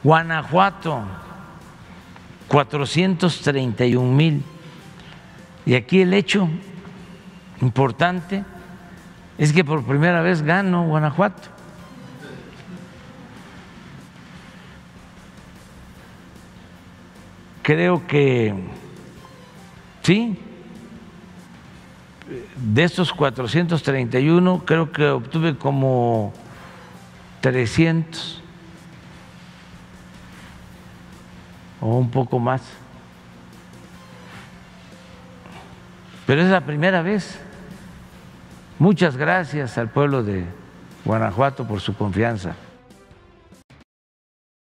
Guanajuato, 431,000. Y aquí el hecho importante es que por primera vez gano Guanajuato. Creo que sí, de estos 431, creo que obtuve como 300 o un poco más. Pero es la primera vez. Muchas gracias al pueblo de Guanajuato por su confianza.